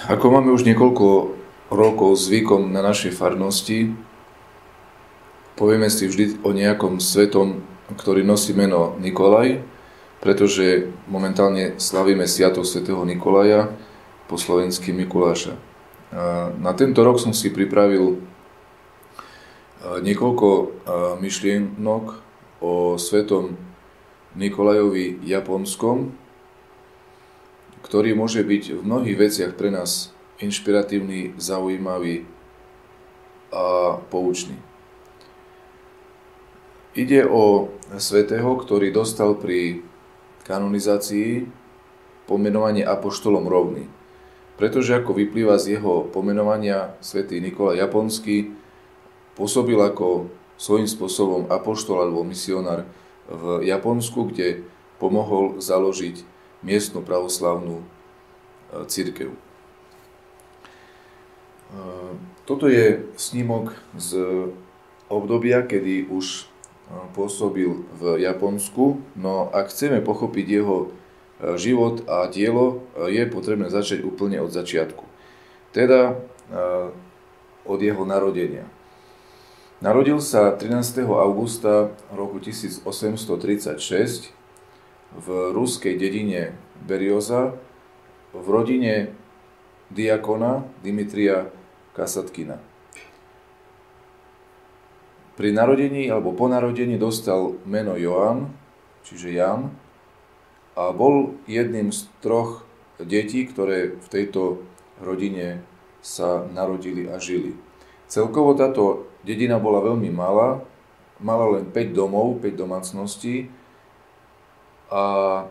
Ako máme už niekoľko rokov zvykom na našej farnosti, povieme si vždy o nejakom svetom, ktorý nosí meno Nikolaj, pretože momentálne slavíme sviatok svätého Nikolaja, po slovensky Mikuláša. Na tento rok som si pripravil niekoľko myšlienok o svetom Nikolajovi Japonskom, ktorý môže byť v mnohých veciach pre nás inšpiratívny, zaujímavý a poučný. Ide o svätého, ktorý dostal pri kanonizácii pomenovanie apoštolom rovný. Pretože ako vyplýva z jeho pomenovania, svätý Nikolaj Japonský pôsobil ako svojím spôsobom apoštol alebo misionár v Japonsku, kde pomohol založiť miestnu pravoslavnú cirkev. Toto je snímok z obdobia, kedy už pôsobil v Japonsku, no ak chceme pochopiť jeho život a dielo, je potrebné začať úplne od začiatku. Teda od jeho narodenia. Narodil sa 13. augusta roku 1836 v ruskej dedine Berioza v rodine diakona Dimitrija Kasatkina. Pri narodení alebo po narodení dostal meno Joan, čiže Jan, a bol jedným z troch detí, ktoré v tejto rodine sa narodili a žili. Celkovo táto dedina bola veľmi malá, mala len 5 domov, 5 domácností, a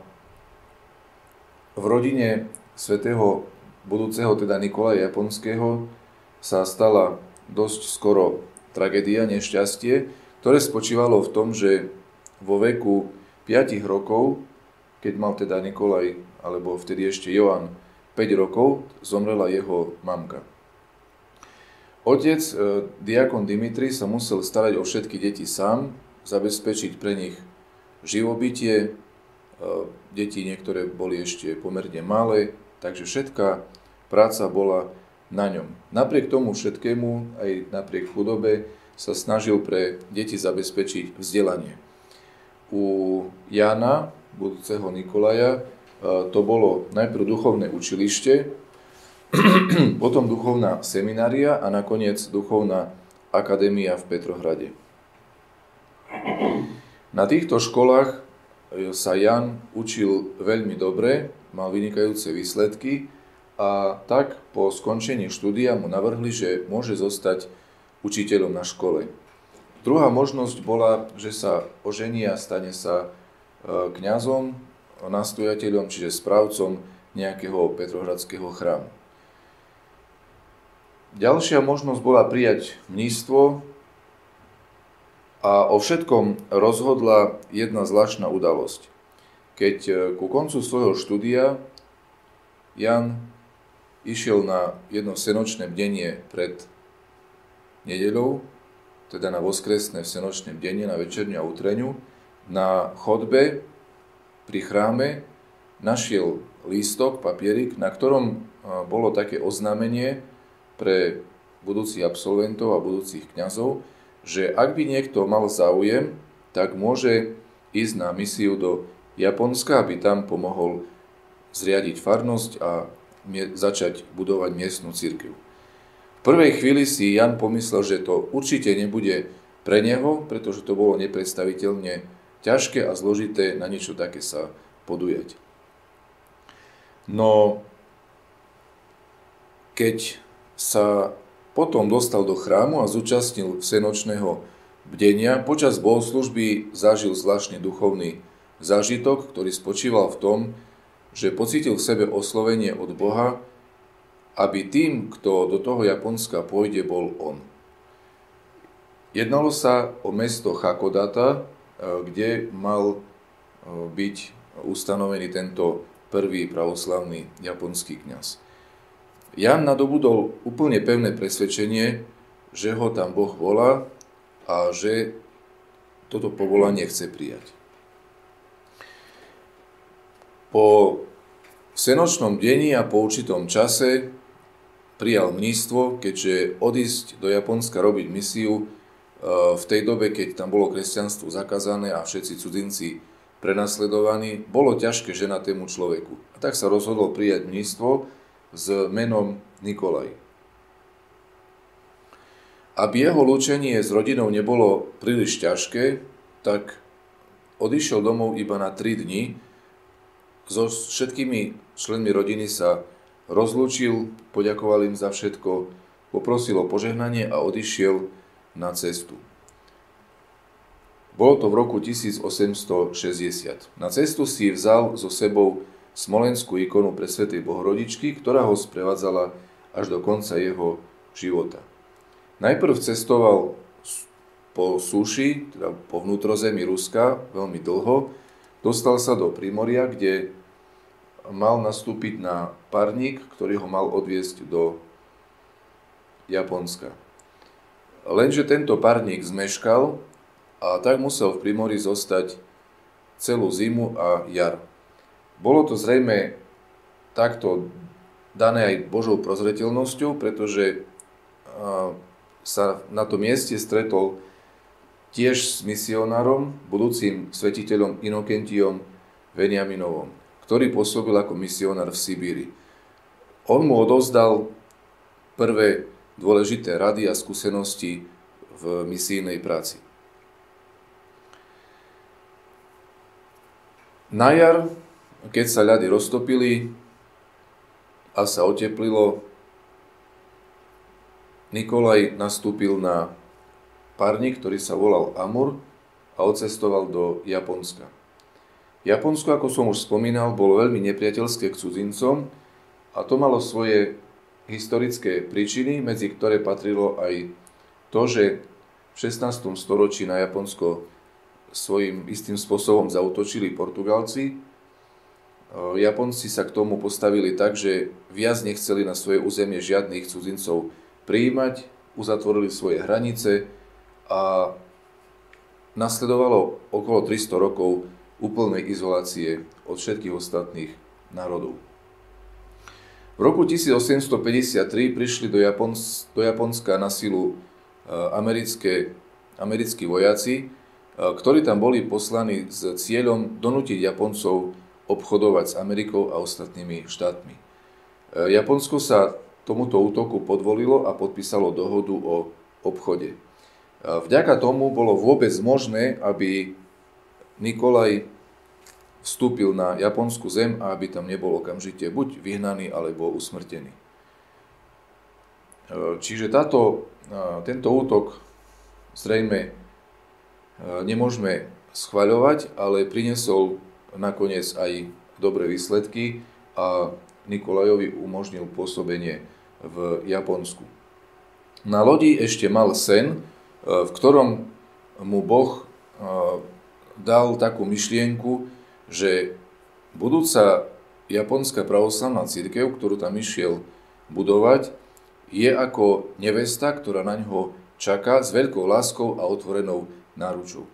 v rodine svätého budúceho, teda Nikolaja Japonského, sa stala dosť skoro tragédia, nešťastie, ktoré spočívalo v tom, že vo veku 5 rokov, keď mal teda Nikolaj, alebo vtedy ešte Joan, 5 rokov, zomrela jeho mamka. Otec, diakon Dimitri, sa musel starať o všetky deti sám, zabezpečiť pre nich živobytie. Deti niektoré boli ešte pomerne malé, takže všetká práca bola na ňom. Napriek tomu všetkému, aj napriek chudobe, sa snažil pre deti zabezpečiť vzdelanie. U Jána, budúceho Nikolaja, to bolo najprv duchovné učilište, potom duchovná seminária a nakoniec duchovná akadémia v Petrohrade. Na týchto školách sa Jan učil veľmi dobre, mal vynikajúce výsledky a tak po skončení štúdia mu navrhli, že môže zostať učiteľom na škole. Druhá možnosť bola, že sa ožení a stane sa kňazom, nastojateľom, čiže správcom nejakého petrohradského chrámu. Ďalšia možnosť bola prijať mníctvo, a o všetkom rozhodla jedna zvláštna udalosť. Keď ku koncu svojho štúdia Jan išiel na jedno senočné bdenie pred nedeľou, teda na voskresné senočné bdenie, na večerňu a útreňu, na chodbe pri chráme našiel lístok, papierik, na ktorom bolo také oznámenie pre budúcich absolventov a budúcich kňazov, že ak by niekto mal záujem, tak môže ísť na misiu do Japonska, aby tam pomohol zriadiť farnosť a začať budovať miestnu cirkev. V prvej chvíli si Jan pomyslel, že to určite nebude pre neho, pretože to bolo nepredstaviteľne ťažké a zložité na niečo také sa podujať. No, keď sa potom dostal do chrámu a zúčastnil senočného bdenia, počas bohoslužby zažil zvláštny duchovný zážitok, ktorý spočíval v tom, že pocítil v sebe oslovenie od Boha, aby tým, kto do toho Japonska pôjde, bol on. Jednalo sa o mesto Hakodata, kde mal byť ustanovený tento prvý pravoslavný japonský kňaz. Jan nadobudol úplne pevné presvedčenie, že ho tam Boh volá a že toto povolanie chce prijať. Po senočnom deni a po určitom čase prijal mníctvo, keďže odísť do Japonska robiť misiu v tej dobe, keď tam bolo kresťanstvo zakázané a všetci cudzinci prenasledovaní, bolo ťažké ženatému človeku. A tak sa rozhodol prijať mníctvo s menom Nikolaj. Aby jeho lúčenie s rodinou nebolo príliš ťažké, tak odišiel domov iba na 3 dni. So všetkými členmi rodiny sa rozlúčil, poďakoval im za všetko, poprosil o požehnanie a odišiel na cestu. Bolo to v roku 1860. Na cestu si vzal so sebou smolenskú ikonu Presvätej Bohorodičky, ktorá ho sprevádzala až do konca jeho života. Najprv cestoval po súši, teda po vnútrozemí Ruska, veľmi dlho. Dostal sa do Primoria, kde mal nastúpiť na parník, ktorý ho mal odviesť do Japonska. Lenže tento parník zmeškal a tak musel v Primori zostať celú zimu a jar. Bolo to zrejme takto dané aj Božou prozreteľnosťou, pretože sa na tom mieste stretol tiež s misionárom, budúcim svetiteľom Inokentiom Veniaminovom, ktorý pôsobil ako misionár v Sibíri. On mu odovzdal prvé dôležité rady a skúsenosti v misijnej práci. Na jar, keď sa ľady roztopili a sa oteplilo, Nikolaj nastúpil na parník, ktorý sa volal Amur a odcestoval do Japonska. Japonsko, ako som už spomínal, bolo veľmi nepriateľské k cudzincom a to malo svoje historické príčiny, medzi ktoré patrilo aj to, že v 16. storočí na Japonsko svojím istým spôsobom zaútočili Portugalci. Japonci sa k tomu postavili tak, že viac nechceli na svoje územie žiadnych cudzincov prijímať, uzatvorili svoje hranice a nasledovalo okolo 300 rokov úplnej izolácie od všetkých ostatných národov. V roku 1853 prišli do Japonska na silu americkí vojaci, ktorí tam boli poslaní s cieľom donútiť Japoncov obchodovať s Amerikou a ostatnými štátmi. Japonsko sa tomuto útoku podvolilo a podpísalo dohodu o obchode. Vďaka tomu bolo vôbec možné, aby Nikolaj vstúpil na japonskú zem a aby tam nebol okamžite buď vyhnaný, alebo usmrtený. Čiže tento útok zrejme nemôžeme schvaľovať, ale priniesol nakoniec aj dobré výsledky a Nikolajovi umožnil pôsobenie v Japonsku. Na lodi ešte mal sen, v ktorom mu Boh dal takú myšlienku, že budúca japonská pravoslavná cirkev, ktorú tam išiel budovať, je ako nevesta, ktorá na ňo čaká s veľkou láskou a otvorenou náručou.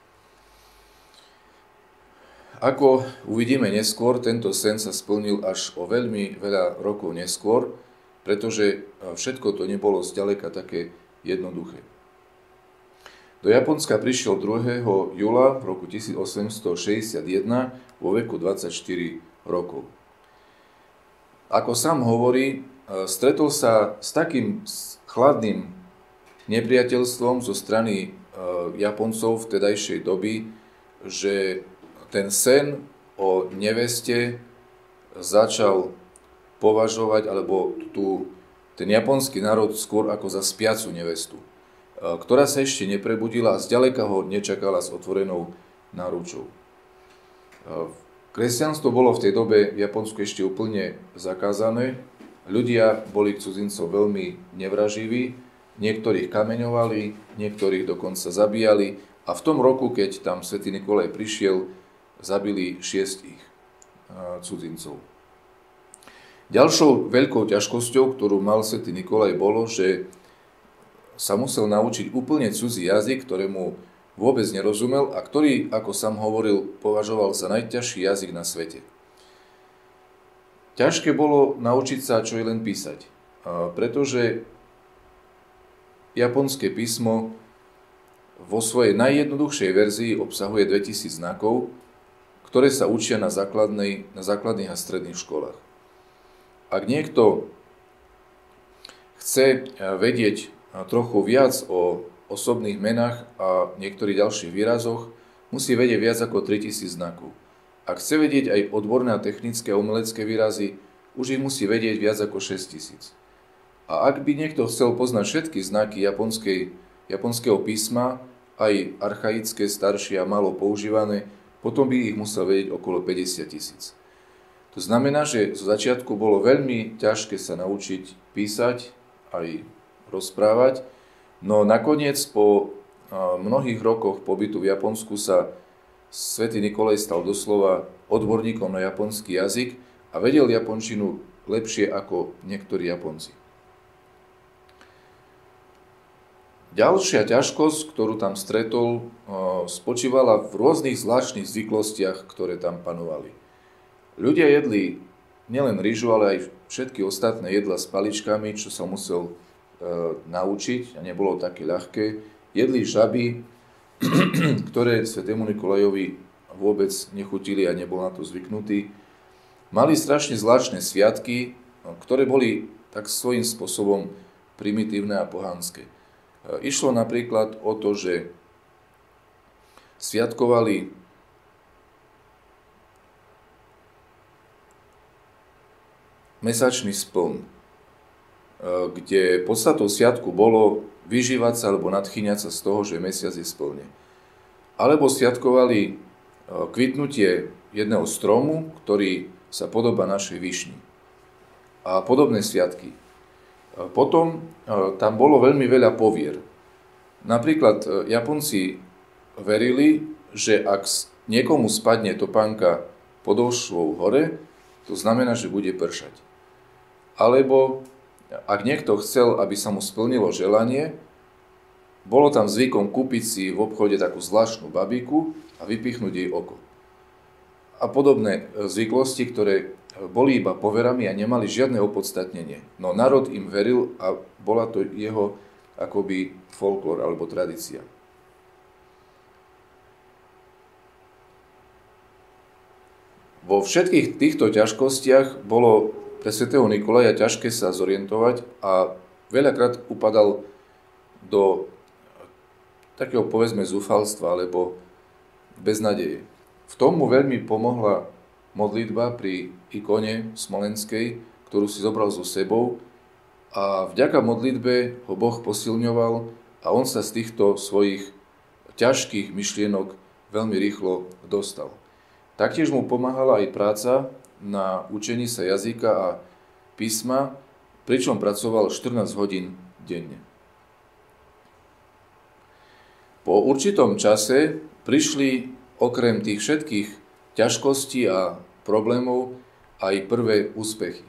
Ako uvidíme neskôr, tento sen sa splnil až o veľmi veľa rokov neskôr, pretože všetko to nebolo zďaleka také jednoduché. Do Japonska prišiel 2. júla v roku 1861 vo veku 24 rokov. Ako sám hovorí, stretol sa s takým chladným nepriateľstvom zo strany Japoncov vtedajšej doby, že ten sen o neveste začal považovať, alebo ten japonský národ skôr ako za spiacu nevestu, ktorá sa ešte neprebudila a zďaleka ho nečakala s otvorenou náručou. Kresťanstvo bolo v tej dobe v Japonsku ešte úplne zakázané. Ľudia boli k cudzincom veľmi nevraživí, niektorých kameňovali, niektorých dokonca zabíjali a v tom roku, keď tam svätý Nikolaj prišiel, zabili 6 cudzincov. Ďalšou veľkou ťažkosťou, ktorú mal svätý Nikolaj, bolo, že sa musel naučiť úplne cudzí jazyk, ktorému vôbec nerozumel a ktorý, ako sám hovoril, považoval za najťažší jazyk na svete. Ťažké bolo naučiť sa čo je len písať. pretože japonské písmo vo svojej najjednoduchšej verzii obsahuje 2000 znakov, ktoré sa učia na základných a stredných školách. Ak niekto chce vedieť trochu viac o osobných menách a niektorých ďalších výrazoch, musí vedieť viac ako 3000 znakov. Ak chce vedieť aj odborné a technické a umelecké výrazy, už ich musí vedieť viac ako 6000. A ak by niekto chcel poznať všetky znaky japonského písma, aj archaické, staršie a málo používané, potom by ich musel vedieť okolo 50 000. To znamená, že zo začiatku bolo veľmi ťažké sa naučiť písať aj rozprávať, no nakoniec po mnohých rokoch pobytu v Japonsku sa svätý Nikolaj stal doslova odborníkom na japonský jazyk a vedel japončinu lepšie ako niektorí Japonci. Ďalšia ťažkosť, ktorú tam stretol, spočívala v rôznych zvláštnych zvyklostiach, ktoré tam panovali. Ľudia jedli nielen rýžu, ale aj všetky ostatné jedla s paličkami, čo sa musel naučiť a nebolo také ľahké. Jedli žaby, ktoré svätému Nikolajovi vôbec nechutili a nebol na to zvyknutý. Mali strašne zvláštne sviatky, ktoré boli tak svojím spôsobom primitívne a pohanské. Išlo napríklad o to, že sviatkovali mesačný spln, kde podstatou sviatku bolo vyžívať sa alebo nadchýňať sa z toho, že mesiac je splne. Alebo sviatkovali kvitnutie jedného stromu, ktorý sa podobá našej višni. A podobné sviatky. Potom tam bolo veľmi veľa povier. Napríklad Japonci verili, že ak niekomu spadne topánka podolšvou hore, to znamená, že bude pršať. Alebo ak niekto chcel, aby sa mu splnilo želanie, bolo tam zvykom kúpiť si v obchode takú zvláštnu babíku a vypichnúť jej oko. A podobné zvyklosti, ktoré boli iba poverami a nemali žiadne opodstatnenie. No národ im veril a bola to jeho akoby folklór alebo tradícia. Vo všetkých týchto ťažkostiach bolo pre svätého Nikolaja ťažké sa zorientovať a veľakrát upadal do takého povedzme zúfalstva alebo beznadeje. V tom mu veľmi pomohla modlitba pri ikone smolenskej, ktorú si zobral so sebou a vďaka modlitbe ho Boh posilňoval a on sa z týchto svojich ťažkých myšlienok veľmi rýchlo dostal. Taktiež mu pomáhala aj práca na učení sa jazyka a písma, pričom pracoval 14 hodín denne. Po určitom čase prišli okrem tých všetkých ťažkostí a problémov aj prvé úspechy.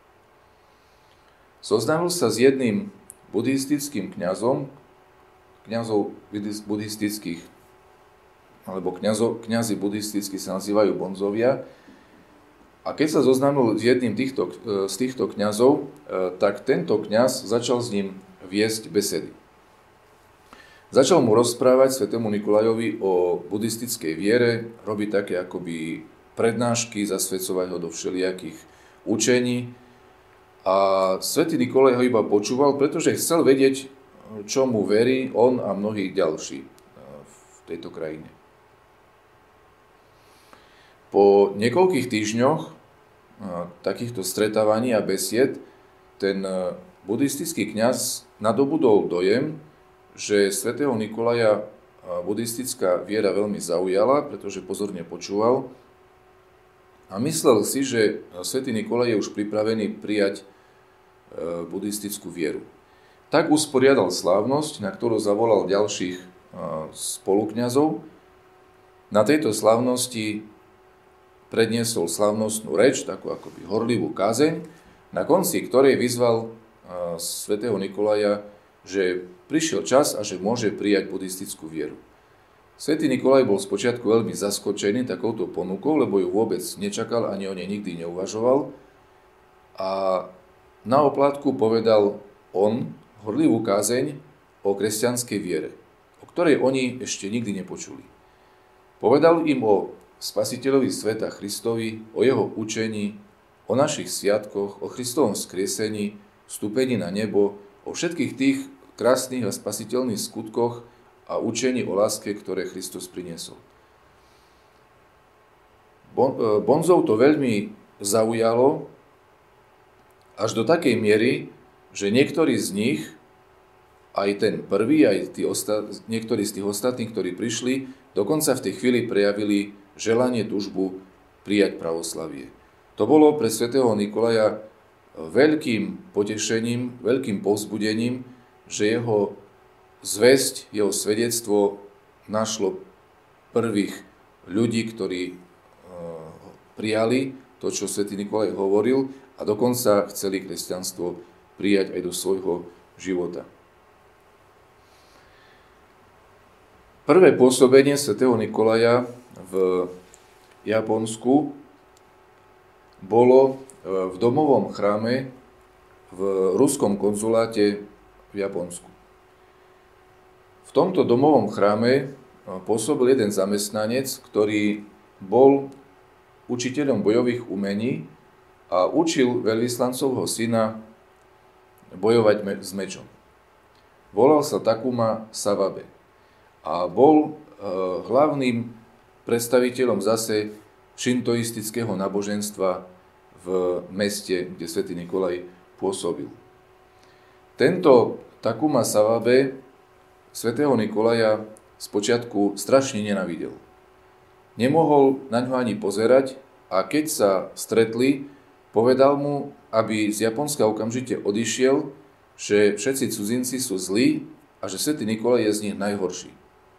Zoznámil sa s jedným buddhistickým kňazom, kňazov buddhistických, alebo kňazi buddhistickí sa nazývajú bonzovia. A keď sa zoznámil s jedným z týchto kňazov, tak tento kňaz začal s ním viesť besedy. Začal mu rozprávať svätému Nikolajovi o buddhistickej viere, robiť také akoby prednášky, zasvedcovať ho do všelijakých učení. A svätý Nikolaj ho iba počúval, pretože chcel vedieť, čo mu verí on a mnohí ďalší v tejto krajine. Po niekoľkých týždňoch takýchto stretávaní a besied ten buddhistický kňaz nadobudol dojem, že svätého Nikolaja buddhistická viera veľmi zaujala, pretože pozorne počúval a myslel si, že svätý Nikolaj je už pripravený prijať buddhistickú vieru. Tak usporiadal slávnosť, na ktorú zavolal ďalších spolukňazov. Na tejto slávnosti predniesol slávnostnú reč, takú akoby horlivú kázeň, na konci ktorej vyzval svätého Nikolaja, že prišiel čas a že môže prijať buddhistickú vieru. Svätý Nikolaj bol spočiatku veľmi zaskočený takouto ponukou, lebo ju vôbec nečakal, ani o nej nikdy neuvažoval. A na oplátku povedal on horlivú kázeň o kresťanskej viere, o ktorej oni ešte nikdy nepočuli. Povedal im o Spasiteľovi sveta Christovi, o jeho učení, o našich sviatkoch, o Kristovom vzkriesení, vstúpení na nebo, o všetkých tých krásnych a spasiteľných skutkoch a učení o láske, ktoré Kristus priniesol. Bonzov to veľmi zaujalo až do takej miery, že niektorí z nich, aj ten prvý, aj niektorí z tých ostatných, ktorí prišli, dokonca v tej chvíli prejavili želanie, túžbu prijať pravoslavie. To bolo pre svätého Nikolaja veľkým potešením, veľkým povzbudením, že jeho zvesť, jeho svedectvo našlo prvých ľudí, ktorí prijali to, čo svätý Nikolaj hovoril, a dokonca chceli kresťanstvo prijať aj do svojho života. Prvé pôsobenie svätého Nikolaja v Japonsku bolo v domovom chráme v ruskom konzuláte v Japonsku. V tomto domovom chráme pôsobil jeden zamestnanec, ktorý bol učiteľom bojových umení a učil veľvyslancovho syna bojovať s mečom. Volal sa Takuma Sawabe a bol hlavným predstaviteľom zase šintoistického náboženstva v meste, kde svätý Nikolaj pôsobil. Tento Takuma Sawabe svätého Nikolaja spočiatku strašne nenávidel. Nemohol na ňo ani pozerať a keď sa stretli, povedal mu, aby z Japonska okamžite odišiel, že všetci cudzinci sú zlí a že svätý Nikolaj je z nich najhorší.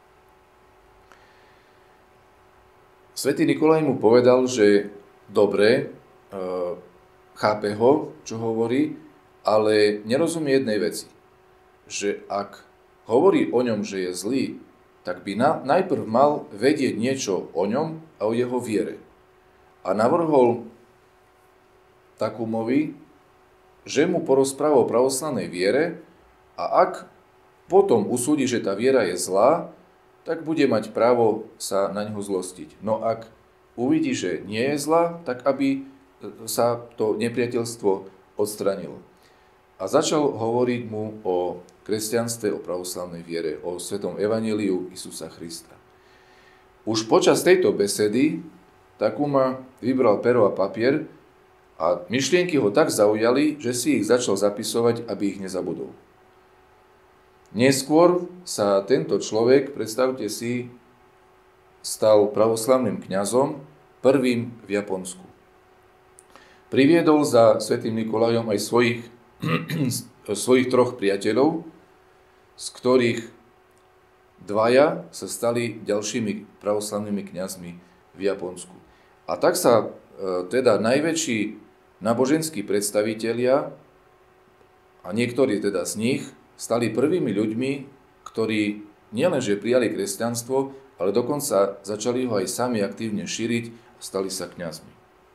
Svätý Nikolaj mu povedal, že dobre, chápe ho, čo hovorí, ale nerozumie jednej veci, že ak hovorí o ňom, že je zlý, tak by najprv mal vedieť niečo o ňom a o jeho viere. A navrhol Takumovi, že mu porozpráva o pravoslavnej viere a ak potom usúdi, že tá viera je zlá, tak bude mať právo sa na ňo zlostiť. No ak uvidí, že nie je zlá, tak aby sa to nepriateľstvo odstranilo. A začal hovoriť mu o kresťanstve, o pravoslavnej viere, o svetom evanjeliu Isusa Krista. Už počas tejto besedy Takuma vybral pero a papier a myšlienky ho tak zaujali, že si ich začal zapisovať, aby ich nezabudol. Neskôr sa tento človek, predstavte si, stal pravoslavným kňazom, prvým v Japonsku. Priviedol za svätým Nikolajom aj svojich troch priateľov, z ktorých dvaja sa stali ďalšími pravoslavnými kňazmi v Japonsku. A tak sa teda najväčší náboženskí predstavitelia a niektorí teda z nich stali prvými ľuďmi, ktorí nielenže prijali kresťanstvo, ale dokonca začali ho aj sami aktívne šíriť a stali sa kňazmi.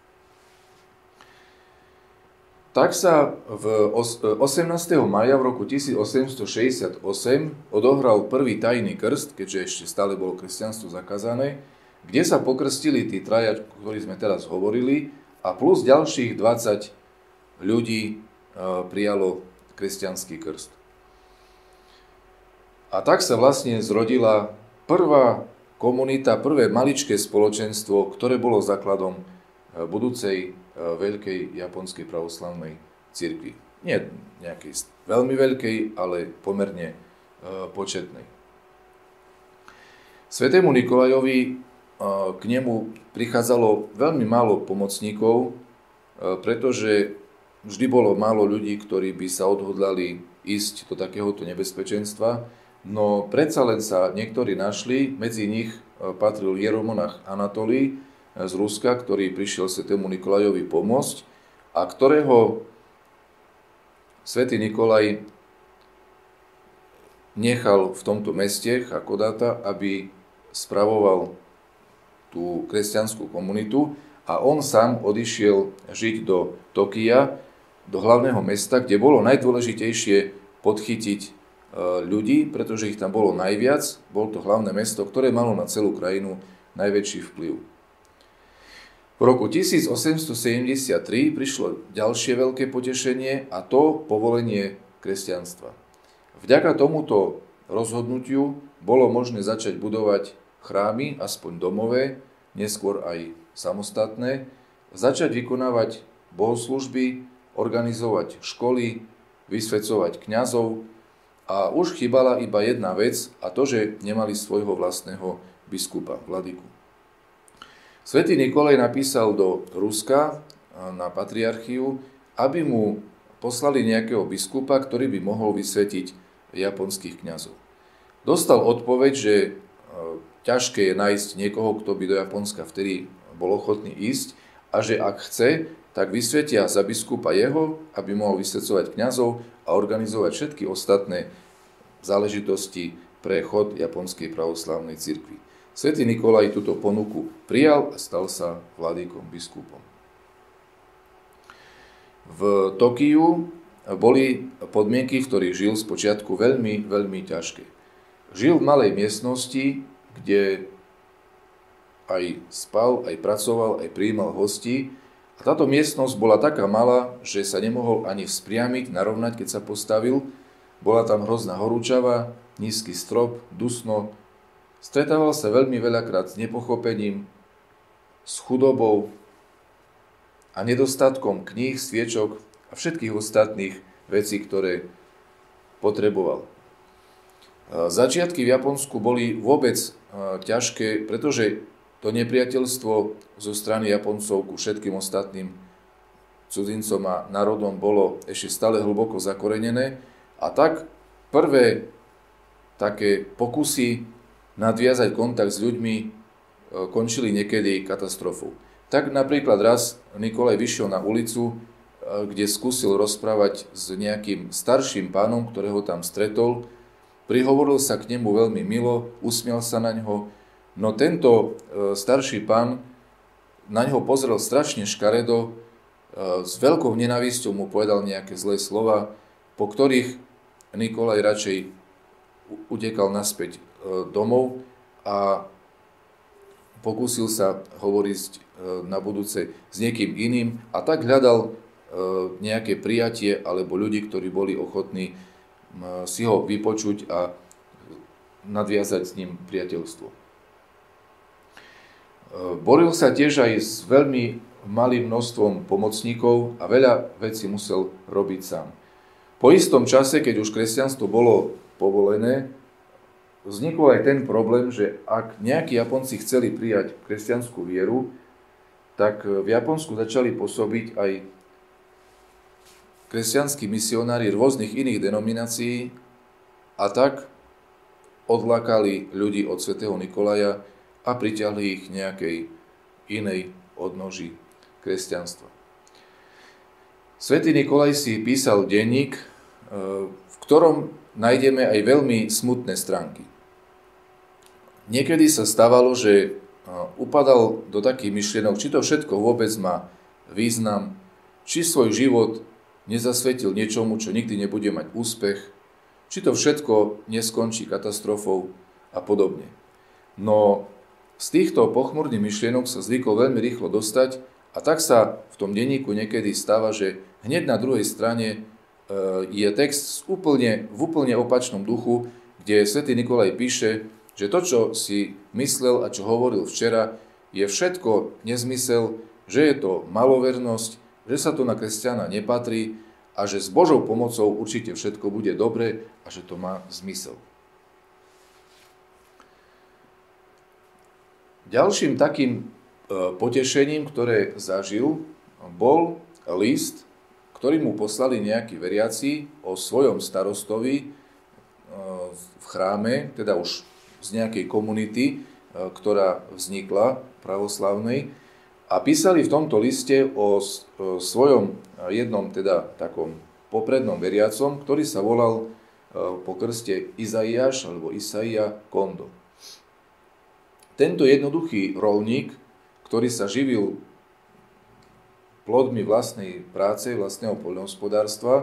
Tak sa 18. mája v roku 1868 odohral prvý tajný krst, keďže ešte stále bolo kresťanstvo zakázané, kde sa pokrstili tí traja, o ktorých sme teraz hovorili, a plus ďalších 20 ľudí prijalo kresťanský krst. A tak sa vlastne zrodila prvá komunita, prvé maličké spoločenstvo, ktoré bolo základom budúcej veľkej japonskej pravoslavnej cirkvi. Nie nejakej veľmi veľkej, ale pomerne početnej. Svätému Nikolajovi k nemu prichádzalo veľmi málo pomocníkov, pretože vždy bolo málo ľudí, ktorí by sa odhodlali ísť do takéhoto nebezpečenstva, no predsa len sa niektorí našli, medzi nich patril hieromonach Anatolij z Ruska, ktorý prišiel svätému Nikolajovi pomôcť a ktorého svätý Nikolaj nechal v tomto meste Hakodata, aby spravoval tú kresťanskú komunitu a on sám odišiel žiť do Tokia, do hlavného mesta, kde bolo najdôležitejšie podchytiť ľudí, pretože ich tam bolo najviac. Bolo to hlavné mesto, ktoré malo na celú krajinu najväčší vplyv. V roku 1873 prišlo ďalšie veľké potešenie, a to povolenie kresťanstva. Vďaka tomuto rozhodnutiu bolo možné začať budovať chrámy, aspoň domové, neskôr aj samostatné, začať vykonávať bohoslužby, organizovať školy, vysvedcovať kňazov, a už chýbala iba jedna vec, a to, že nemali svojho vlastného biskupa, vladyku. Svätý Nikolaj napísal do Ruska na patriarchiu, aby mu poslali nejakého biskupa, ktorý by mohol vysvetiť japonských kňazov. Dostal odpoveď, že ťažké je nájsť niekoho, kto by do Japonska vtedy bol ochotný ísť, a že ak chce, tak vysvetia za biskupa jeho, aby mohol vysvedcovať kňazov a organizovať všetky ostatné záležitosti pre chod japonskej pravoslavnej cirkvi. Svätý Nikolaj túto ponuku prijal a stal sa vladykom, biskupom. V Tokiu boli podmienky, v ktorých žil spočiatku veľmi, veľmi ťažké. Žil v malej miestnosti, kde aj spal, aj pracoval, aj prijímal hostí. A táto miestnosť bola taká malá, že sa nemohol ani vzpriamiť, narovnať, keď sa postavil. Bola tam hrozná horúčava, nízky strop, dusno. Stretával sa veľmi veľakrát s nepochopením, s chudobou a nedostatkom kníh, sviečok a všetkých ostatných vecí, ktoré potreboval. Začiatky v Japonsku boli vôbec ťažké, pretože to nepriateľstvo zo strany Japoncov ku všetkým ostatným cudzincom a národom bolo ešte stále hlboko zakorenené, a tak prvé také pokusy nadviazať kontakt s ľuďmi končili niekedy katastrofou. Tak napríklad raz Nikolaj vyšiel na ulicu, kde skúsil rozprávať s nejakým starším pánom, ktorého tam stretol. Prihovoril sa k nemu veľmi milo, usmial sa na ňo. No tento starší pán na ňo pozrel strašne škaredo, s veľkou nenávisťou mu povedal nejaké zlé slova, po ktorých Nikolaj radšej utekal naspäť domov a pokúsil sa hovoriť na budúce s niekým iným, a tak hľadal nejaké prijatie alebo ľudí, ktorí boli ochotní si ho vypočuť a nadviazať s ním priateľstvo. Boril sa tiež aj s veľmi malým množstvom pomocníkov a veľa vecí musel robiť sám. Po istom čase, keď už kresťanstvo bolo povolené, vznikol aj ten problém, že ak nejakí Japonci chceli prijať kresťanskú vieru, tak v Japonsku začali pôsobiť aj kresťanskí misionári rôznych iných denominácií, a tak odlákali ľudí od svätého Nikolaja a pritiahli ich nejakej inej odnoži kresťanstva. Svätý Nikolaj si písal denník, v ktorom nájdeme aj veľmi smutné stránky. Niekedy sa stávalo, že upadal do takých myšlienok, či to všetko vôbec má význam, či svoj život nezasvetil niečomu, čo nikdy nebude mať úspech, či to všetko neskončí katastrofou a podobne. No z týchto pochmurných myšlienok sa zvykol veľmi rýchlo dostať, a tak sa v tom denníku niekedy stáva, že hneď na druhej strane je text v úplne opačnom duchu, kde svätý Nikolaj píše, že to, čo si myslel a čo hovoril včera, je všetko nezmysel, že je to malovernosť, že sa to na kresťana nepatrí a že s Božou pomocou určite všetko bude dobre a že to má zmysel. Ďalším takým potešením, ktoré zažil, bol list, ktorý mu poslali nejakí veriaci o svojom starostovi v chráme, teda už z nejakej komunity, ktorá vznikla pravoslavnej. A písali v tomto liste o svojom jednom teda takom poprednom veriacom, ktorý sa volal po krste Izaiáš alebo Isaia Kondo. Tento jednoduchý roľník, ktorý sa živil plodmi vlastnej práce, vlastného poľnohospodárstva,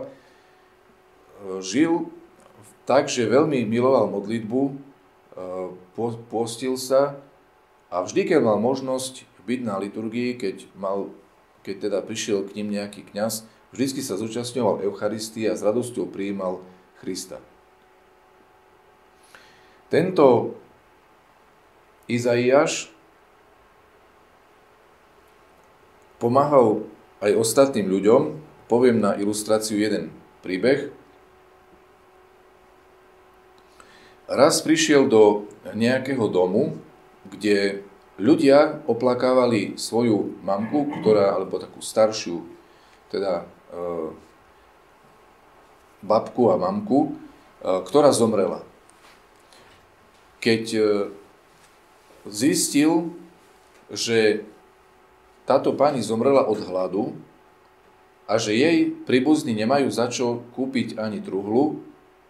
žil tak, že veľmi miloval modlitbu, postil sa a vždy, keď mal možnosť byť na liturgii, keď teda prišiel k ním nejaký kňaz, vždy sa zúčastňoval Eucharistie a s radosťou prijímal Krista. Tento Izaiáš pomáhal aj ostatným ľuďom. Poviem na ilustráciu jeden príbeh. Raz prišiel do nejakého domu, kde ľudia oplakávali svoju mamku, alebo takú staršiu, teda babku a mamku, ktorá zomrela. Keď zistil, že táto pani zomrela od hladu a že jej príbuzní nemajú za čo kúpiť ani truhlu,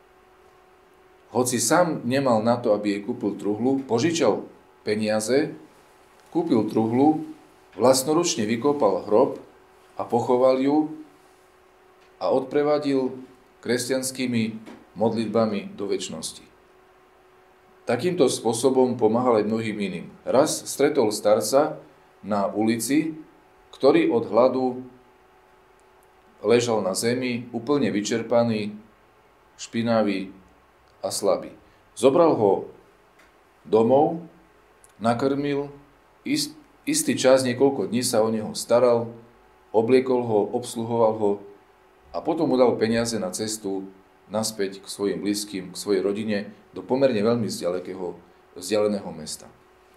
hoci sám nemal na to, aby jej kúpil truhlu, požičal peniaze, kúpil truhlu, vlastnoručne vykopal hrob a pochoval ju a odprevadil kresťanskými modlitbami do večnosti. Takýmto spôsobom pomáhal aj mnohým iným. Raz stretol starca na ulici, ktorý od hladu ležal na zemi, úplne vyčerpaný, špinavý a slabý. Zobral ho domov, nakrmil, istý čas, niekoľko dní sa o neho staral, obliekol ho, obsluhoval ho a potom mu dal peniaze na cestu naspäť k svojim blízkym, k svojej rodine, do pomerne veľmi vzdialeného mesta.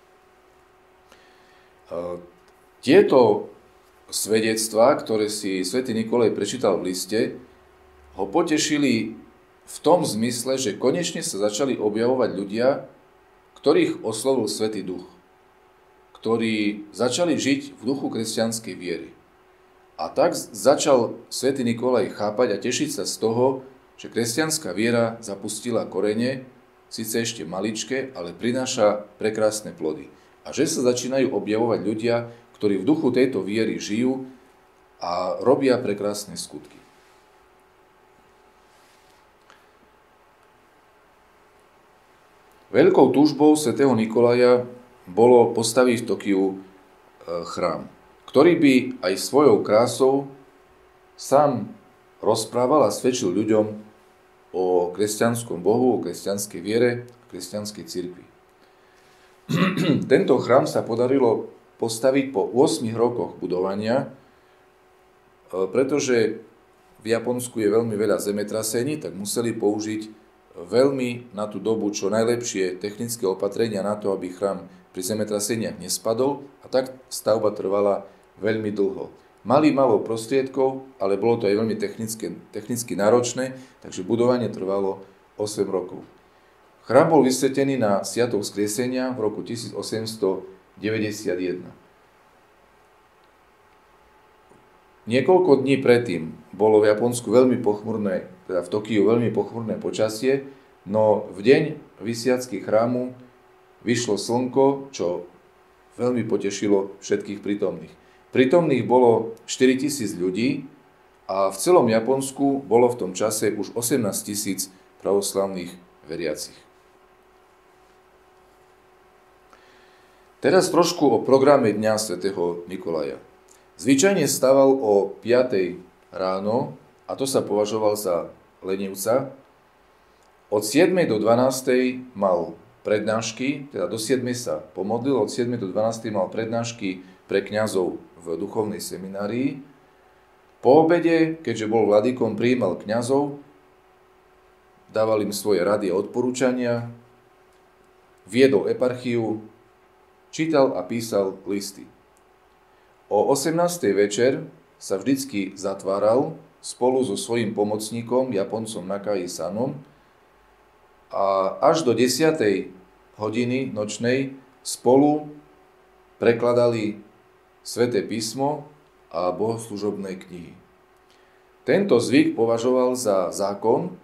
Tieto svedectvá, ktoré si svätý Nikolaj prečítal v liste, ho potešili v tom zmysle, že konečne sa začali objavovať ľudia, ktorých oslovil Svätý Duch, ktorí začali žiť v duchu kresťanskej viery. A tak začal svätý Nikolaj chápať a tešiť sa z toho, že kresťanská viera zapustila korene, síce ešte maličké, ale prináša prekrásne plody. A že sa začínajú objavovať ľudia, ktorí v duchu tejto viery žijú a robia prekrásne skutky. Veľkou túžbou svätého Nikolaja bolo postaviť v Tokiu chrám, ktorý by aj svojou krásou sám rozprával a svedčil ľuďom o kresťanskom Bohu, o kresťanskej viere, o kresťanskej cirkvi. Tento chrám sa podarilo postaviť po 8 rokoch budovania, pretože v Japonsku je veľmi veľa zemetrasení, tak museli použiť veľmi na tú dobu čo najlepšie technické opatrenia na to, aby chrám pri zemetraseniach nespadol, a tak stavba trvala veľmi dlho. Mali málo prostriedkov, ale bolo to aj veľmi technicky náročné, takže budovanie trvalo 8 rokov. Chrám bol vysvetený na Sviatok Vzkriesenia v roku 1891. Niekoľko dní predtým bolo v Japonsku veľmi pochmurné, teda v Tokiu veľmi pochmurné počasie, no v deň vysviacky chrámu vyšlo slnko, čo veľmi potešilo všetkých prítomných. Prítomných bolo 4000 ľudí a v celom Japonsku bolo v tom čase už 18 000 pravoslavných veriacich. Teraz trošku o programe Dňa svätého Nikolaja. Zvyčajne stával o 5 ráno, a to sa považoval za lenivca. Od 7 do 12 mal prednášky, teda do 7 sa pomodlil, od 7 do 12 mal prednášky pre kňazov v duchovnej seminárii. Po obede, keďže bol vladykom, prijímal kňazov, dával im svoje rady a odporúčania, viedol eparchiu, čítal a písal listy. O 18. večer sa vždycky zatváral spolu so svojím pomocníkom, Japoncom Nakai Sanom, a až do 10. hodiny nočnej spolu prekladali Sväté písmo a bohoslužobné knihy. Tento zvyk považoval za zákon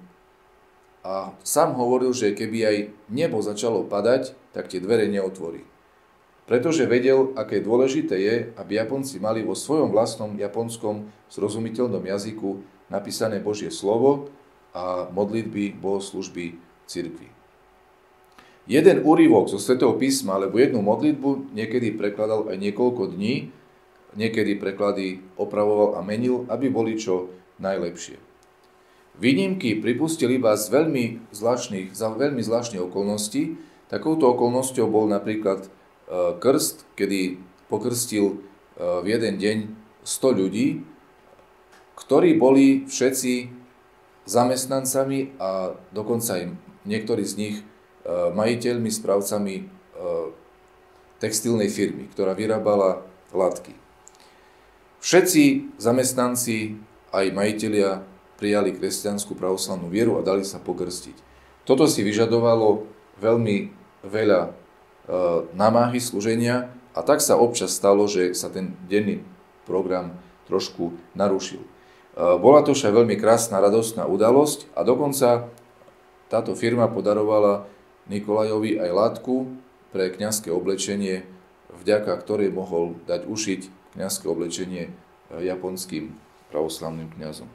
a sám hovoril, že keby aj nebo začalo padať, tak tie dvere neotvorí. pretože vedel, aké dôležité je, aby Japonci mali vo svojom vlastnom japonskom zrozumiteľnom jazyku napísané Božie slovo a modlitby, bohoslúžby cirkvi. Jeden úryvok zo Svätého písma alebo jednu modlitbu niekedy prekladal aj niekoľko dní, niekedy preklady opravoval a menil, aby boli čo najlepšie. Výnimky pripustil iba za veľmi zvláštnych okolností. Takouto okolnosťou bol napríklad krst, kedy pokrstil v jeden deň 100 ľudí, ktorí boli všetci zamestnancami a dokonca aj niektorí z nich majiteľmi, správcami textilnej firmy, ktorá vyrábala látky. Všetci zamestnanci aj majitelia prijali kresťanskú pravoslavnú vieru a dali sa pokrstiť. Toto si vyžadovalo veľmi veľa namáhy slúženia a tak sa občas stalo, že sa ten denný program trošku narušil. Bola to však veľmi krásna, radostná udalosť a dokonca táto firma podarovala Nikolajovi aj látku pre kňazské oblečenie, vďaka ktorej mohol dať ušiť kňazské oblečenie japonským pravoslavným kňazom.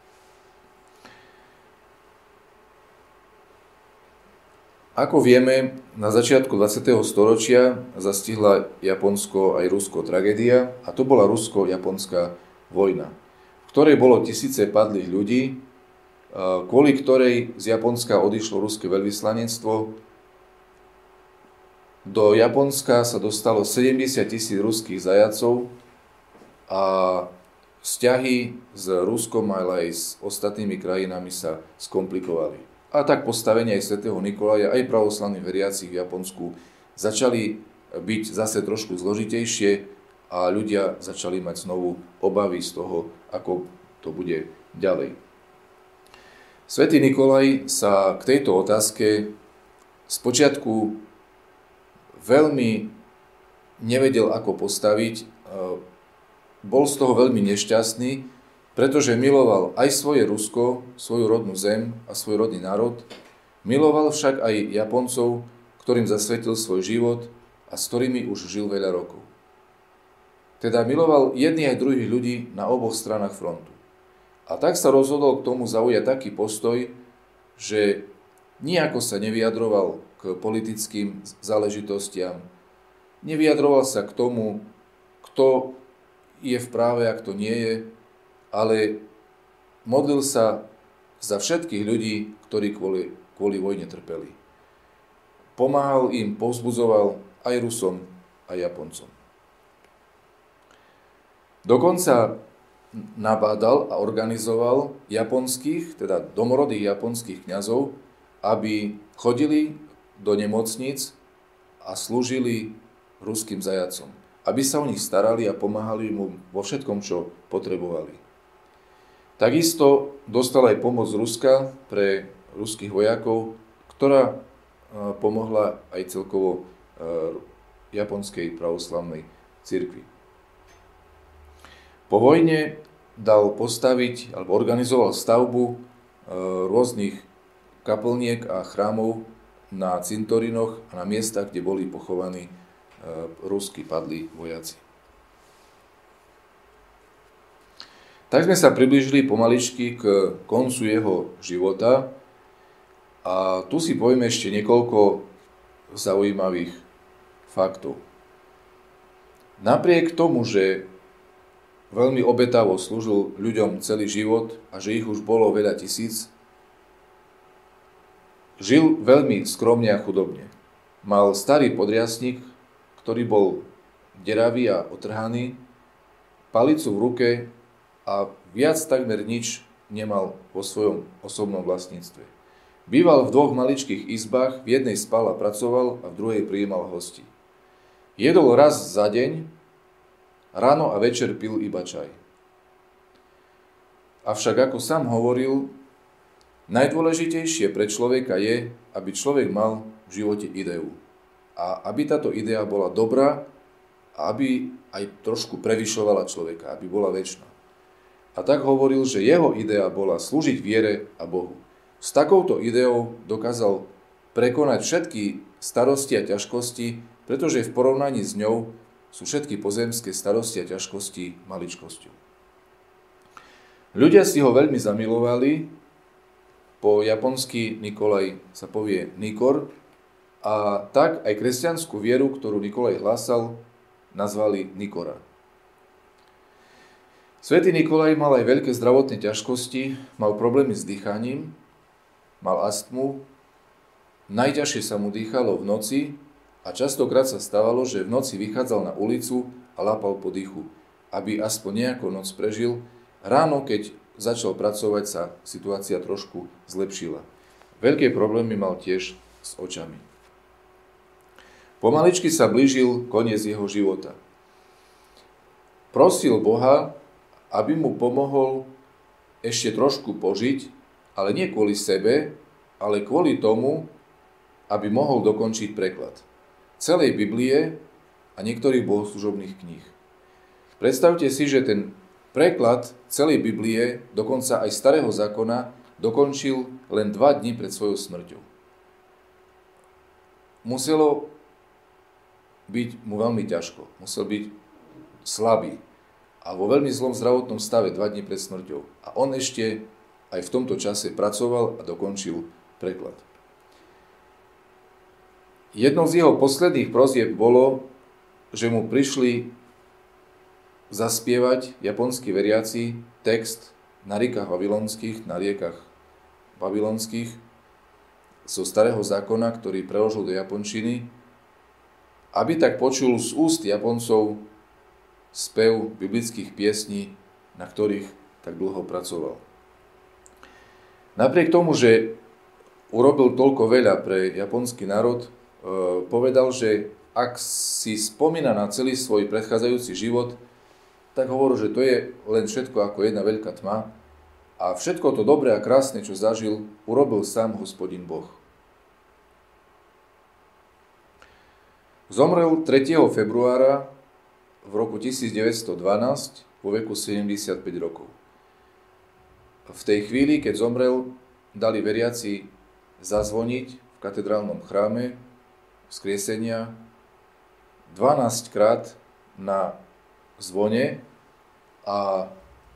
Ako vieme, na začiatku 20. storočia zastihla Japonsko aj Rusko tragédia a to bola rusko-japonská vojna, v ktorej bolo tisíce padlých ľudí, kvôli ktorej z Japonska odišlo ruské veľvyslanectvo. Do Japonska sa dostalo 70 000 ruských zajacov a vzťahy s Ruskom, ale aj s ostatnými krajinami sa skomplikovali. A tak postavenie aj svätého Nikolaja, aj pravoslavných veriacich v Japonsku začali byť zase trošku zložitejšie a ľudia začali mať znovu obavy z toho, ako to bude ďalej. Svätý Nikolaj sa k tejto otázke spočiatku veľmi nevedel, ako postaviť. Bol z toho veľmi nešťastný, pretože miloval aj svoje Rusko, svoju rodnú zem a svoj rodný národ, miloval však aj Japoncov, ktorým zasvetil svoj život a s ktorými už žil veľa rokov. Teda miloval jedných aj druhých ľudí na oboch stranách frontu. A tak sa rozhodol k tomu zaujať taký postoj, že nijako sa nevyjadroval k politickým záležitostiam, nevyjadroval sa k tomu, kto je v práve a kto nie je, ale modlil sa za všetkých ľudí, ktorí kvôli vojne trpeli. Pomáhal im, povzbudzoval aj Rusom, aj Japoncom. Dokonca nabádal a organizoval japonských, teda domorodých japonských kňazov, aby chodili do nemocníc a slúžili ruským zajacom. Aby sa o nich starali a pomáhali mu vo všetkom, čo potrebovali. Takisto dostal aj pomoc Ruska pre ruských vojakov, ktorá pomohla aj celkovo japonskej pravoslavnej cirkvi. Po vojne dal postaviť alebo organizoval stavbu rôznych kaplniek a chrámov na cintorinoch a na miestach, kde boli pochovaní ruskí padlí vojaci. Tak sme sa priblížili pomaličky k koncu jeho života a tu si povieme ešte niekoľko zaujímavých faktov. Napriek tomu, že veľmi obetavo slúžil ľuďom celý život a že ich už bolo veľa tisíc, žil veľmi skromne a chudobne. Mal starý podriasnik, ktorý bol deravý a otrhaný, palicu v ruke a viac takmer nič nemal vo svojom osobnom vlastníctve. Býval v dvoch maličkých izbách, v jednej spal a pracoval a v druhej prijímal hostí. Jedol raz za deň, ráno a večer pil iba čaj. Avšak ako sám hovoril, najdôležitejšie pre človeka je, aby človek mal v živote ideu. A aby táto idea bola dobrá a aby aj trošku prevyšovala človeka, aby bola večná. A tak hovoril, že jeho idea bola slúžiť viere a Bohu. S takouto ideou dokázal prekonať všetky starosti a ťažkosti, pretože v porovnaní s ňou sú všetky pozemské starosti a ťažkosti maličkosťou. Ľudia si ho veľmi zamilovali, po japonsky Nikolaj sa povie Nikor, a tak aj kresťanskú vieru, ktorú Nikolaj hlásal, nazvali Nikora. Svätý Nikolaj mal aj veľké zdravotné ťažkosti, mal problémy s dýchaním, mal astmu, najťažšie sa mu dýchalo v noci a častokrát sa stávalo, že v noci vychádzal na ulicu a lápal po dýchu, aby aspoň nejakú noc prežil. Ráno, keď začal pracovať, sa situácia trošku zlepšila. Veľké problémy mal tiež s očami. Pomaličky sa blížil koniec jeho života. Prosil Boha, aby mu pomohol ešte trošku požiť, ale nie kvôli sebe, ale kvôli tomu, aby mohol dokončiť preklad celej Biblie a niektorých bohoslužobných kníh. Predstavte si, že ten preklad celej Biblie, dokonca aj Starého zákona, dokončil len 2 dni pred svojou smrťou. Muselo byť mu veľmi ťažko, musel byť slabý a vo veľmi zlom zdravotnom stave 2 dni pred smrťou. A on ešte aj v tomto čase pracoval a dokončil preklad. Jednou z jeho posledných prosieb bolo, že mu prišli zaspievať japonskí veriaci text na riekach babylonských zo Starého zákona, ktorý preložil do japončiny, aby tak počul z úst Japoncov spev biblických piesní, na ktorých tak dlho pracoval. Napriek tomu, že urobil toľko veľa pre japonský národ, povedal, že ak si spomína na celý svoj predchádzajúci život, tak hovoril, že to je len všetko ako jedna veľká tma a všetko to dobré a krásne, čo zažil, urobil sám Hospodin Boh. Zomrel 3. februára v roku 1912 vo veku 75 rokov. V tej chvíli, keď zomrel, dali veriaci zazvoniť v katedrálnom chráme vzkriesenia 12 krát na zvone a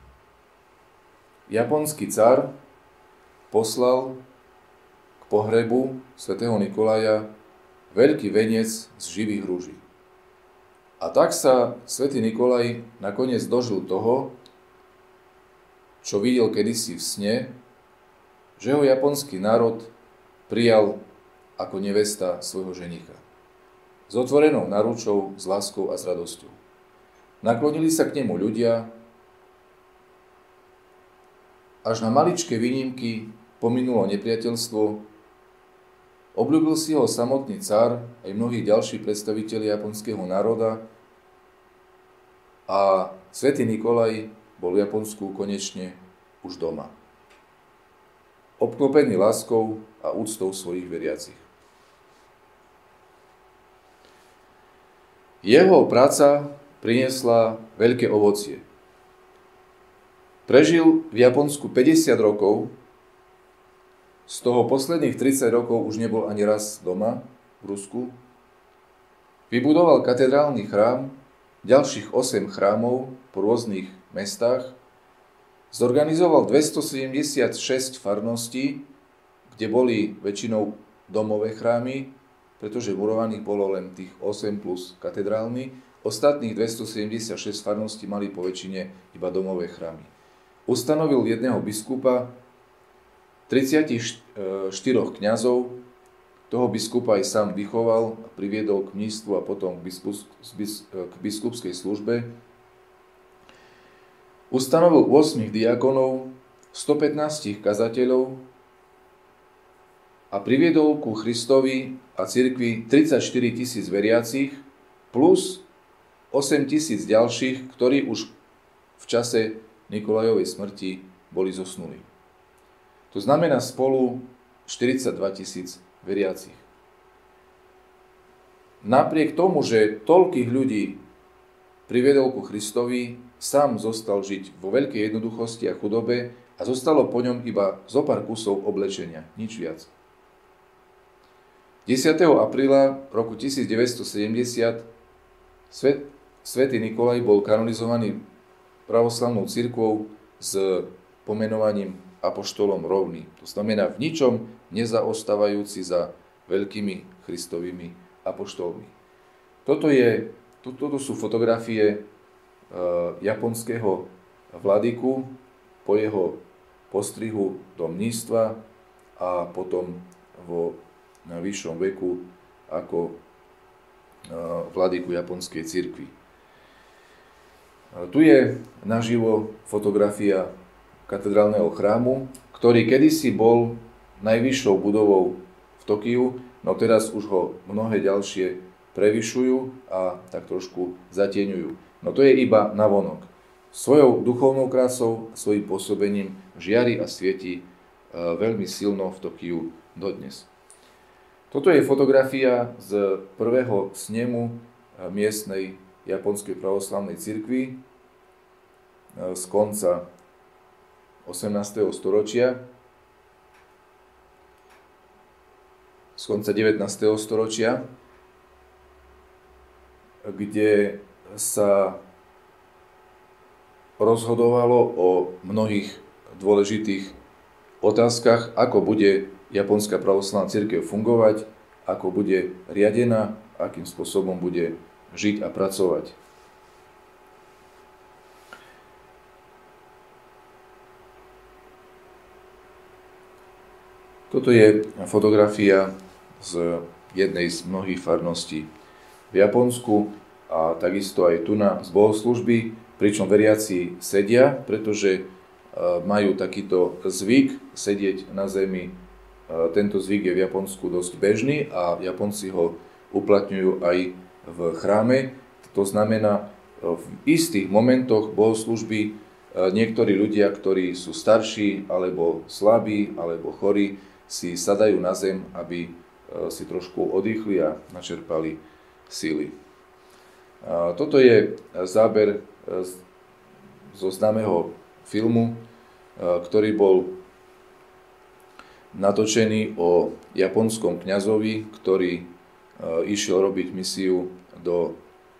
japonský car poslal k pohrebu svätého Nikolaja veľký veniec z živých rúží. A tak sa svätý Nikolaj nakoniec dožil toho, čo videl kedysi v sne, že ho japonský národ prijal ako nevesta svojho ženicha. S otvorenou náručou, s láskou a s radosťou. Naklonili sa k nemu ľudia, až na maličké výnimky pominulo nepriateľstvo. Obľúbil si ho samotný car aj mnohí ďalší predstavitelia japonského národa a svätý Nikolaj bol v Japonsku konečne už doma. Obklopený láskou a úctou svojich veriacich. Jeho práca priniesla veľké ovocie. Prežil v Japonsku 50 rokov, z toho posledných 30 rokov už nebol ani raz doma v Rusku. Vybudoval katedrálny chrám, ďalších 8 chrámov po rôznych mestách. Zorganizoval 276 farností, kde boli väčšinou domové chrámy, pretože murovaných bolo len tých 8 plus katedrálny. Ostatných 276 farností mali po väčšine iba domové chrámy. Ustanovil jedného biskupa, 34 kňazov, toho biskupa aj sám vychoval a priviedol k mnístvu a potom k biskupskej službe. Ustanovil 8 diakonov, 115 kazateľov a priviedol ku Kristovi a cirkvi 34 000 veriacich plus 8 000 ďalších, ktorí už v čase Nikolajovej smrti boli zosnuli. To znamená spolu 42 000 veriacich. Napriek tomu, že toľkých ľudí priviedol ku Kristovi, sám zostal žiť vo veľkej jednoduchosti a chudobe a zostalo po ňom iba zopár kusov oblečenia, nič viac. 10. apríla roku 1970 svätý Nikolaj bol kanonizovaný pravoslavnou cirkvou s pomenovaním apoštolom rovný. To znamená v ničom nezaostávajúci za veľkými Kristovými apoštolmi. Toto sú fotografie japonského vladyku po jeho postrihu do mníctva a potom na vyššom veku ako vladyku japonskej cirkvi. Tu je naživo fotografia katedrálneho chrámu, ktorý kedysi bol najvyššou budovou v Tokiu, no teraz už ho mnohé ďalšie prevyšujú a tak trošku zatieňujú. No to je iba navonok. Svojou duchovnou krásou, svojím pôsobením žiari a svieti veľmi silno v Tokiu dodnes. Toto je fotografia z prvého snemu miestnej japonskej pravoslavnej cirkvi z konca 18. storočia, z konca 19. storočia, kde sa rozhodovalo o mnohých dôležitých otázkach, ako bude japonská pravoslavná cirkev fungovať, ako bude riadená, akým spôsobom bude žiť a pracovať. Toto je fotografia z jednej z mnohých farností v Japonsku a takisto aj tu z bohoslúžby, pričom veriaci sedia, pretože majú takýto zvyk sedieť na zemi. Tento zvyk je v Japonsku dosť bežný a Japonci ho uplatňujú aj v chráme. To znamená, v istých momentoch bohoslúžby niektorí ľudia, ktorí sú starší, alebo slabí, alebo chorí, si sadajú na zem, aby si trošku oddychli a načerpali síly. Toto je záber zo známeho filmu, ktorý bol natočený o japonskom kňazovi, ktorý išiel robiť misiu do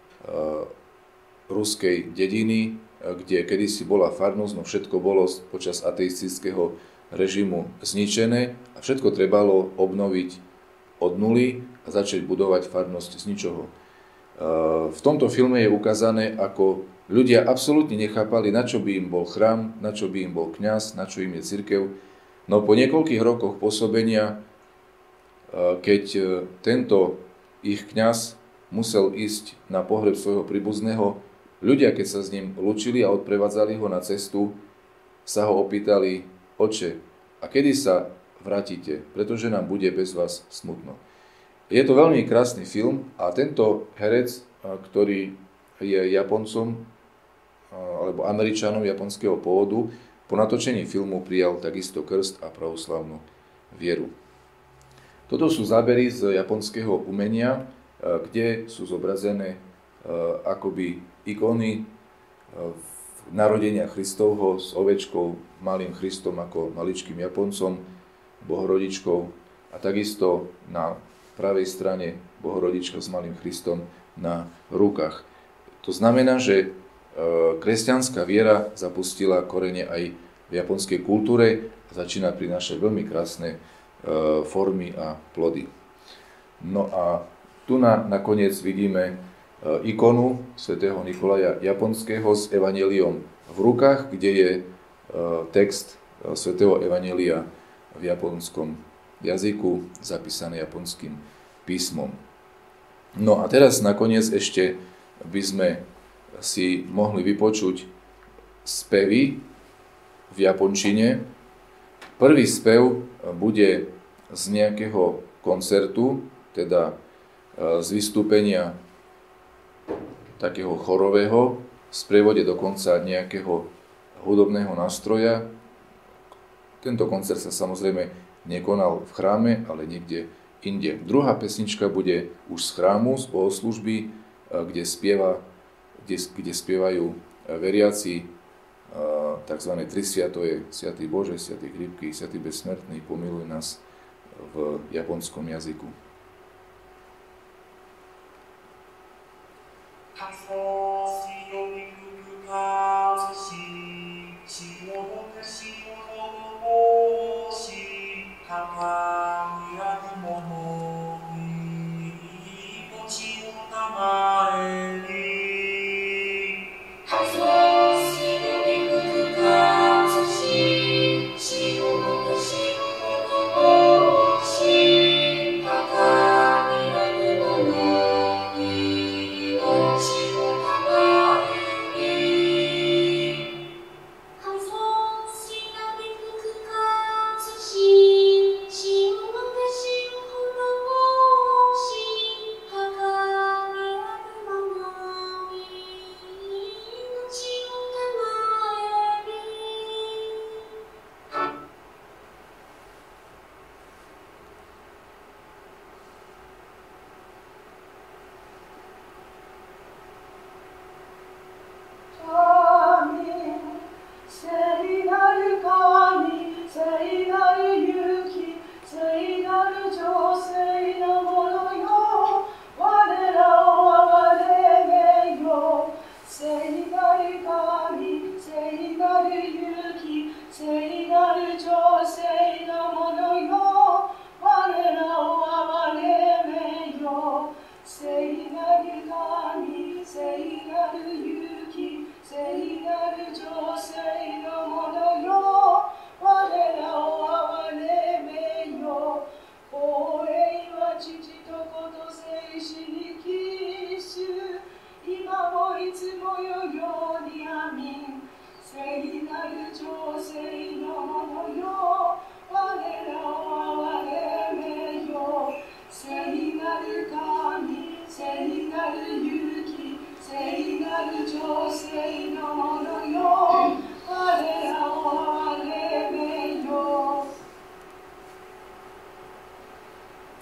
ruskej dediny, kde kedysi bola farnosť, no všetko bolo počas ateistického režimu zničené a všetko trebalo obnoviť od nuly a začať budovať farnosť z ničoho. V tomto filme je ukázané, ako ľudia absolútne nechápali, na čo by im bol chrám, na čo by im bol kňaz, na čo im je cirkev. No po niekoľkých rokoch pôsobenia, keď tento ich kňaz musel ísť na pohreb svojho príbuzného, ľudia, keď sa s ním lúčili a odprevádzali ho na cestu, sa ho opýtali: Oče, a kedy sa vrátite, pretože nám bude bez vás smutno. Je to veľmi krásny film a tento herec, ktorý je Japoncom alebo Američanom japonského pôvodu, po natočení filmu prijal takisto krst a pravoslavnú vieru. Toto sú zábery z japonského umenia, kde sú zobrazené akoby ikony narodenia Kristovho s ovečkou, malým Kristom ako maličkým Japoncom, Bohorodičkou a takisto na pravej strane Bohorodička s malým Kristom na rukách. To znamená, že kresťanská viera zapustila korene aj v japonskej kultúre a začína prinášať veľmi krásne formy a plody. No a tu nakoniec vidíme ikonu svätého Nikolaja Japonského s evanjeliom v rukách, kde je text svätého evanjelia v japonskom jazyku zapísaný japonským písmom. No a teraz nakoniec ešte by sme si mohli vypočuť spevy v japončine. Prvý spev bude z nejakého koncertu, teda z vystúpenia takého chorového, v sprievode dokonca nejakého hudobného nástroja. Tento koncert sa samozrejme nekonal v chráme, ale niekde inde. Druhá pesnička bude už z chrámu, z bohoslúžby, kde spievajú veriaci tzv. Tri sviatoje, Svätý Bože, Svätý Chrípky, Svätý Bezsmrtný, pomiluj nás v japonskom jazyku.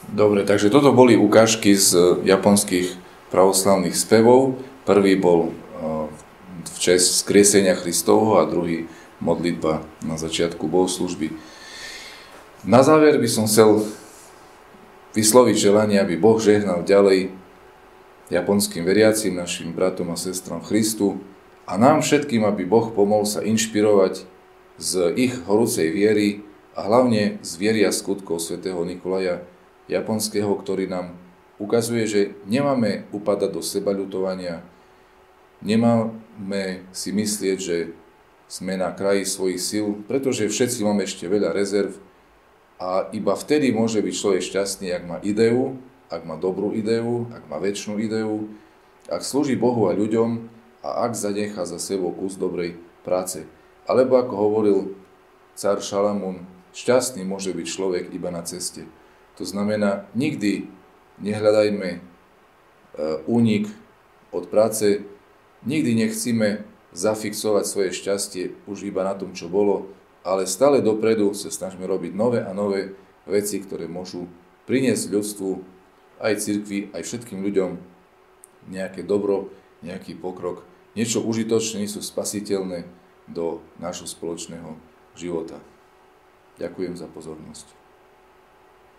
Dobre, takže toto boli ukážky z japonských pravoslavných spevov. Prvý bol v česť vzkriesenia Kristovho a druhý modlitba na začiatku bohoslužby. Na záver by som chcel vysloviť želanie, aby Boh žehnal ďalej japonským veriacim, našim bratom a sestram v Kristu a nám všetkým, aby Boh pomohol sa inšpirovať z ich horúcej viery a hlavne z viery a skutkov svätého Nikolaja Japonského, ktorý nám ukazuje, že nemáme upadať do sebaľutovania, nemáme si myslieť, že sme na kraji svojich síl, pretože všetci máme ešte veľa rezerv a iba vtedy môže byť človek šťastný, ak má ideu, ak má dobrú ideu, ak má večnú ideu, ak slúži Bohu a ľuďom a ak zanechá za sebou kus dobrej práce. Alebo ako hovoril cár Šalamún, šťastný môže byť človek iba na ceste. To znamená, nikdy nehľadajme únik od práce, nikdy nechcíme zafixovať svoje šťastie už iba na tom, čo bolo, ale stále dopredu sa snažíme robiť nové a nové veci, ktoré môžu priniesť ľudstvu, aj cirkvi, aj všetkým ľuďom nejaké dobro, nejaký pokrok, niečo užitočné, sú spasiteľné do nášho spoločného života. Ďakujem za pozornosť.